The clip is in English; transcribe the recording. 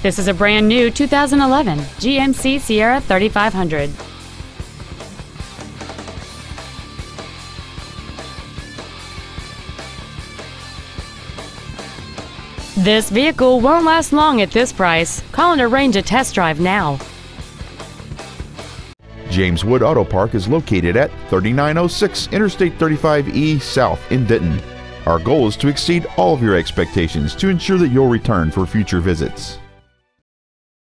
This is a brand new 2011 GMC Sierra 3500. This vehicle won't last long at this price. Call and arrange a test drive now. James Wood Auto Park is located at 3906 Interstate 35E South in Denton. Our goal is to exceed all of your expectations to ensure that you'll return for future visits.